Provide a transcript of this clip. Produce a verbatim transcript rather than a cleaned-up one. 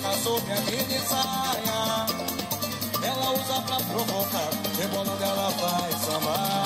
toca sobre a mini saia. Ela usa pra provocar, rebolando ela vai sambar.